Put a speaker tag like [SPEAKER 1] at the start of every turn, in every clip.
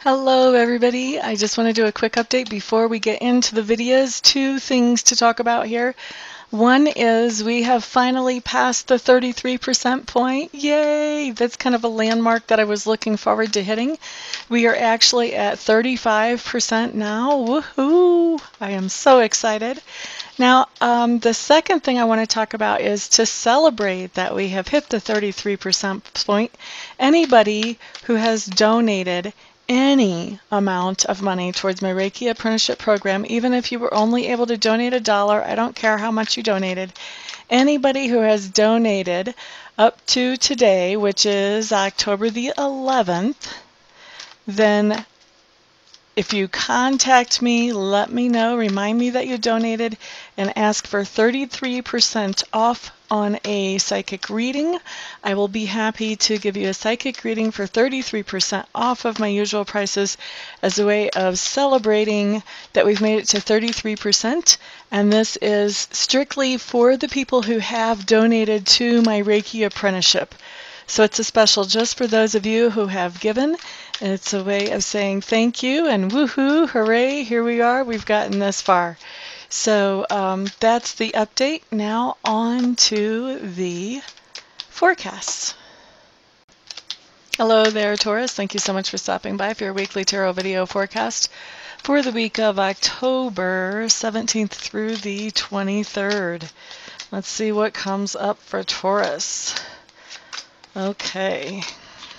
[SPEAKER 1] Hello everybody, I just want to do a quick update before we get into the videos. Two things to talk about here. One is we have finally passed the 33% point. Yay! That's kind of a landmark that I was looking forward to hitting. We are actually at 35% now. Woohoo! I am so excited. Now, the second thing I want to talk about is to celebrate that we have hit the 33% point. Anybody who has donated any amount of money towards my Reiki Apprenticeship Program, even if you were only able to donate $1, I don't care how much you donated. Anybody who has donated up to today, which is October the 11th, then if you contact me, let me know, remind me that you donated, and ask for 33% off on a psychic reading. I will be happy to give you a psychic reading for 33% off of my usual prices as a way of celebrating that we've made it to 33%. And this is strictly for the people who have donated to my Reiki apprenticeship. So it's a special just for those of you who have given. And it's a way of saying thank you and woohoo, hooray, here we are, we've gotten this far. So that's the update. Now on to the forecasts. Hello there, Taurus. Thank you so much for stopping by for your weekly tarot video forecast for the week of October 17th through the 23rd. Let's see what comes up for Taurus. Okay.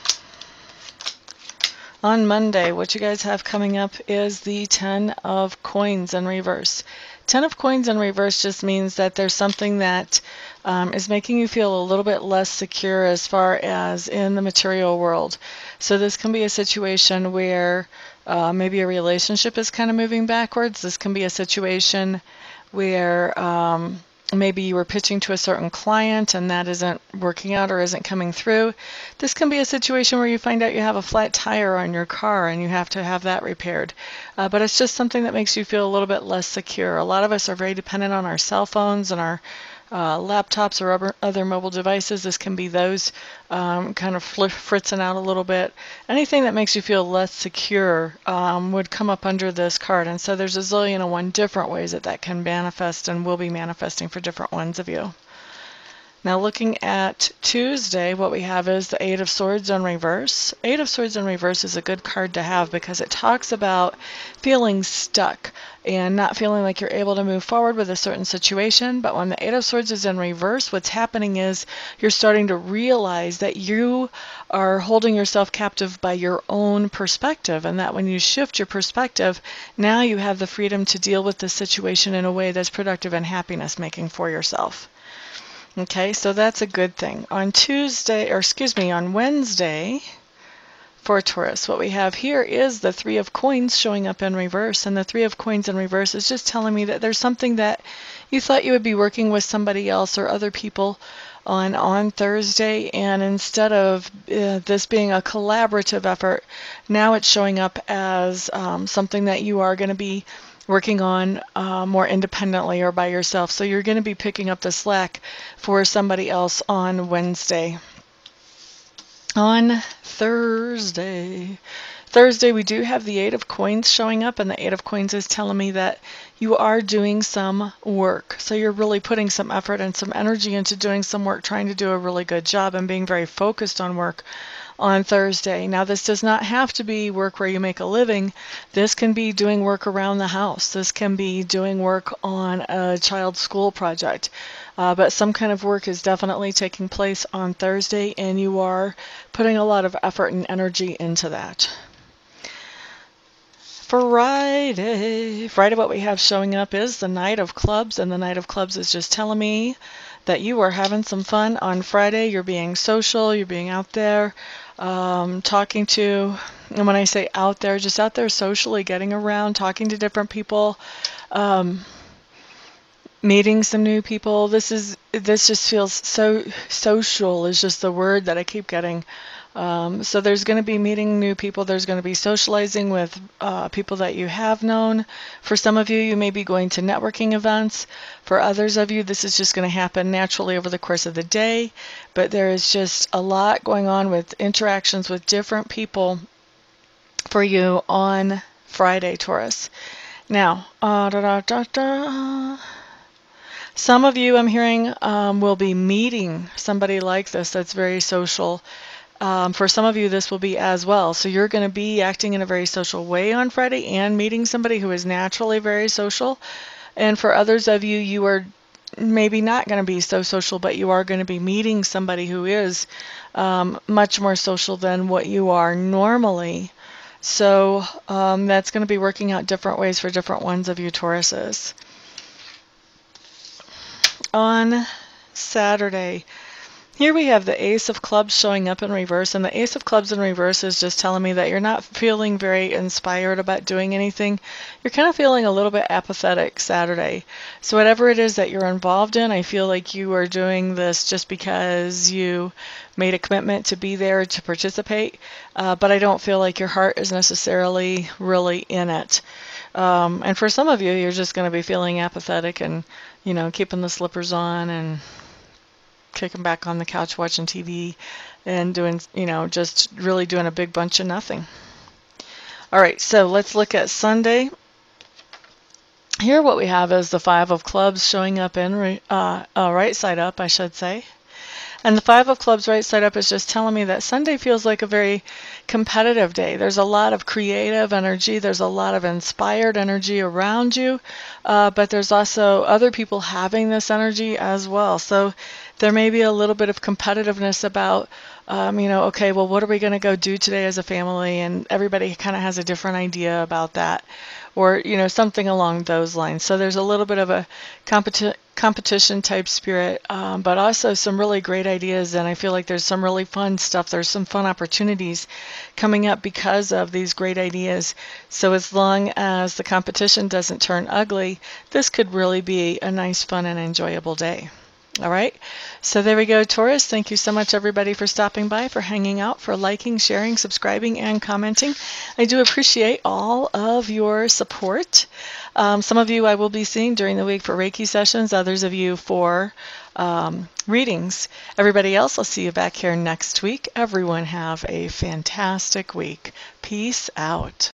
[SPEAKER 1] On Monday, what you guys have coming up is the 10 of coins in reverse. 10 of coins in reverse just means that there's something that is making you feel a little bit less secure as far as in the material world. So this can be a situation where maybe a relationship is kind of moving backwards. This can be a situation where maybe you were pitching to a certain client and that isn't working out or isn't coming through. This can be a situation where you find out you have a flat tire on your car and you have to have that repaired. But it's just something that makes you feel a little bit less secure. A lot of us are very dependent on our cell phones and our laptops or other mobile devices. This can be those kind of fritzing out a little bit. Anything that makes you feel less secure would come up under this card. And so there's a zillion and one different ways that that can manifest and will be manifesting for different ones of you. Now looking at Tuesday, what we have is the 8 of Swords in reverse. 8 of Swords in reverse is a good card to have because it talks about feeling stuck and not feeling like you're able to move forward with a certain situation. But when the 8 of Swords is in reverse, what's happening is you're starting to realize that you are holding yourself captive by your own perspective, and that when you shift your perspective, now you have the freedom to deal with the situation in a way that's productive and happiness making for yourself. Okay, so that's a good thing. On Wednesday for Taurus, what we have here is the 3 of coins showing up in reverse. And the 3 of coins in reverse is just telling me that there's something that you thought you would be working with somebody else or other people on Thursday, and instead of this being a collaborative effort, now it's showing up as something that you are going to be working on more independently or by yourself. So you're going to be picking up the slack for somebody else on Wednesday. On Thursday, we do have the 8 of coins showing up, and the 8 of coins is telling me that you are doing some work. So you're really putting some effort and some energy into doing some work, trying to do a really good job and being very focused on work on Thursday. Now, this does not have to be work where you make a living. This can be doing work around the house. This can be doing work on a child's school project. But some kind of work is definitely taking place on Thursday, and you are putting a lot of effort and energy into that. Friday, what we have showing up is the Knight of Clubs, and the Knight of Clubs is just telling me that you are having some fun on Friday. You're being social, you're being out there, talking to, and when I say out there, just out there socially, getting around, talking to different people, meeting some new people. This just feels so social is just the word that I keep getting. So there's going to be meeting new people. There's going to be socializing with people that you have known. For some of you, you may be going to networking events. For others of you, this is just going to happen naturally over the course of the day. But there is just a lot going on with interactions with different people for you on Friday, Taurus. Now, some of you, I'm hearing, will be meeting somebody like this that's very social. For some of you, this will be as well. So you're going to be acting in a very social way on Friday and meeting somebody who is naturally very social. And for others of you, you are maybe not going to be so social, but you are going to be meeting somebody who is much more social than what you are normally. So that's going to be working out different ways for different ones of you Tauruses. On Saturday, here we have the Ace of Clubs showing up in reverse, and the Ace of Clubs in reverse is just telling me that you're not feeling very inspired about doing anything. You're kind of feeling a little bit apathetic Saturday. So whatever it is that you're involved in, I feel like you are doing this just because you made a commitment to be there to participate, but I don't feel like your heart is necessarily really in it. And for some of you, you're just going to be feeling apathetic and, you know, keeping the slippers on and kicking back on the couch watching TV and doing, you know, just really doing a big bunch of nothing. All right, so let's look at Sunday. Here what we have is the Five of Clubs showing up in right side up, I should say. And the Five of Clubs right side up is just telling me that Sunday feels like a very competitive day. There's a lot of creative energy. There's a lot of inspired energy around you. But there's also other people having this energy as well. So there may be a little bit of competitiveness about, you know, okay, well, what are we going to go do today as a family? And everybody kind of has a different idea about that. Or, you know, something along those lines. So there's a little bit of a competition type spirit, but also some really great ideas, and I feel like there's some really fun stuff. There's some fun opportunities coming up because of these great ideas. So as long as the competition doesn't turn ugly, this could really be a nice, fun, and enjoyable day. All right, so there we go, Taurus. Thank you so much, everybody, for stopping by, for hanging out, for liking, sharing, subscribing, and commenting. I do appreciate all of your support. Some of you I will be seeing during the week for Reiki sessions, others of you for readings. Everybody else, I'll see you back here next week. Everyone have a fantastic week. Peace out.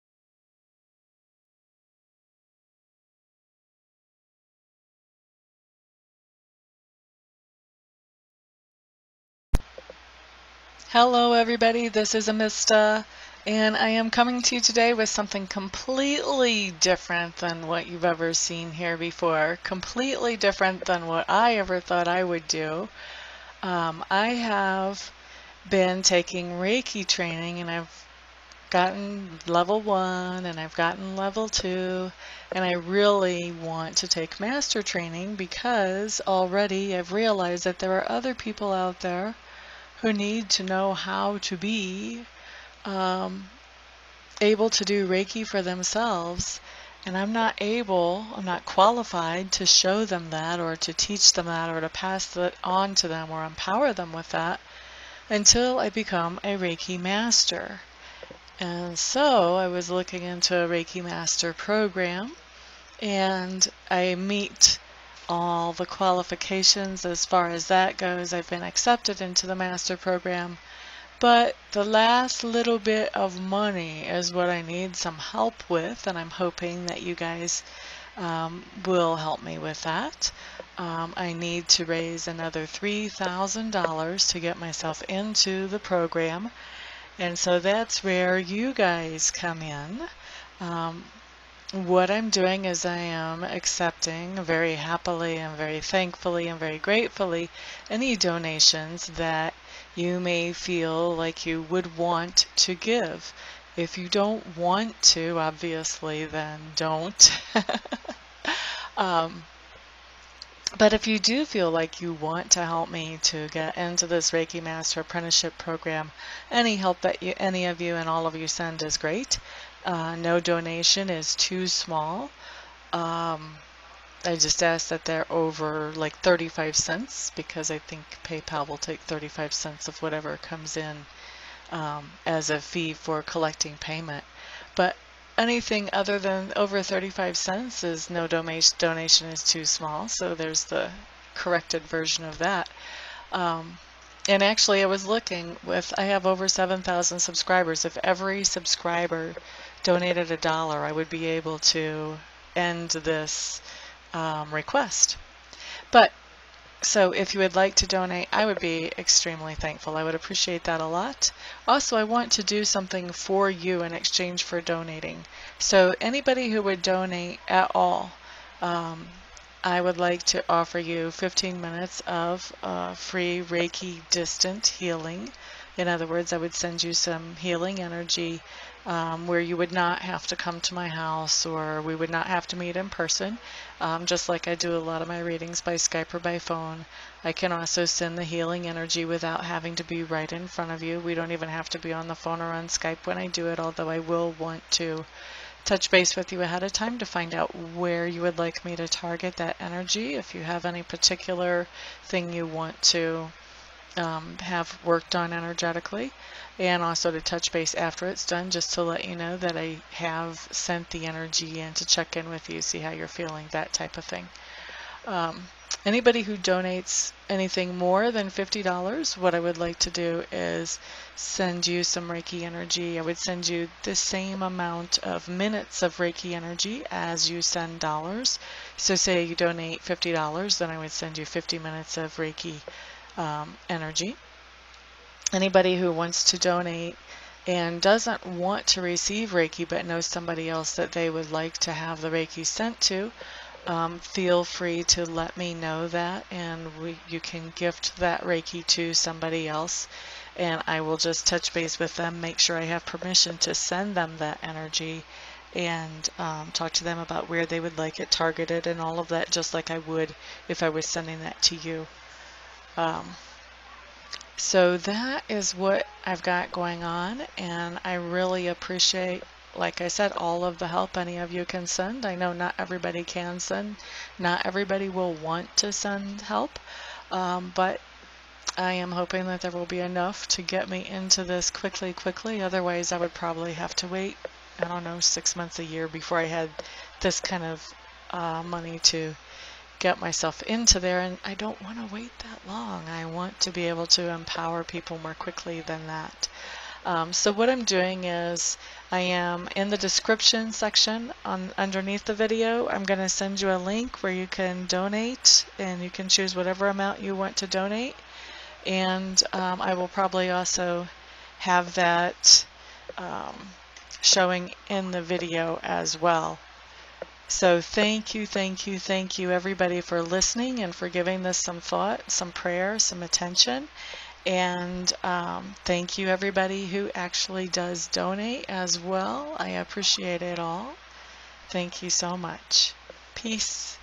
[SPEAKER 1] Hello everybody, this is Amista, and I am coming to you today with something completely different than what you've ever seen here before, completely different than what I ever thought I would do. I have been taking Reiki training, and I've gotten level 1 and I've gotten level 2, and I really want to take master training because already I've realized that there are other people out there who need to know how to be able to do Reiki for themselves, and I'm not qualified to show them that or to teach them that or to pass that on to them or empower them with that until I become a Reiki Master. And so I was looking into a Reiki Master program, and I meet all the qualifications as far as that goes. I've been accepted into the master program, but the last little bit of money is what I need some help with, and I'm hoping that you guys will help me with that. I need to raise another $3,000 to get myself into the program, and so that's where you guys come in. What I'm doing is I am accepting very happily and very thankfully and very gratefully any donations that you may feel like you would want to give. If you don't want to, obviously, then don't. But if you do feel like you want to help me to get into this Reiki Master Apprenticeship Program, any help that any of you and all of you send is great. No donation is too small. I just ask that they're over like 35 cents because I think PayPal will take 35 cents of whatever comes in as a fee for collecting payment. But anything other than over 35 cents is no donation is too small. So there's the corrected version of that. And actually, I was looking I have over 7,000 subscribers. If every subscriber donated $1, I would be able to end this request. But so if you would like to donate, I would be extremely thankful. I would appreciate that a lot. Also, I want to do something for you in exchange for donating. So anybody who would donate at all, I would like to offer you 15 minutes of free Reiki distant healing. In other words, I would send you some healing energy where you would not have to come to my house, or we would not have to meet in person. Just like I do a lot of my readings by Skype or by phone. I can also send the healing energy without having to be right in front of you. We don't even have to be on the phone or on Skype when I do it, although I will want to touch base with you ahead of time to find out where you would like me to target that energy. If you have any particular thing you want to have worked on energetically, and also to touch base after it's done just to let you know that I have sent the energy in to check in with you, see how you're feeling, that type of thing. Anybody who donates anything more than $50, what I would like to do is send you some Reiki energy. I would send you the same amount of minutes of Reiki energy as you send dollars. So say you donate $50, then I would send you 50 minutes of Reiki energy. Anybody who wants to donate and doesn't want to receive Reiki but knows somebody else that they would like to have the Reiki sent to, feel free to let me know that, and you can gift that Reiki to somebody else, and I will just touch base with them, make sure I have permission to send them that energy, and talk to them about where they would like it targeted and all of that, just like I would if I was sending that to you. So that is what I've got going on, and I really appreciate, like I said, all of the help any of you can send. I know not everybody can send, not everybody will want to send help, but I am hoping that there will be enough to get me into this quickly. Otherwise, I would probably have to wait, I don't know, 6 months, a year before I had this kind of money to get myself into there, and I don't want to wait that long. I want to be able to empower people more quickly than that. So what I'm doing is I am in the description section underneath the video. I'm going to send you a link where you can donate, and you can choose whatever amount you want to donate, and I will probably also have that showing in the video as well. So thank you everybody for listening and for giving this some thought, some prayer, some attention. And thank you everybody who actually does donate as well. I appreciate it all. Thank you so much. Peace.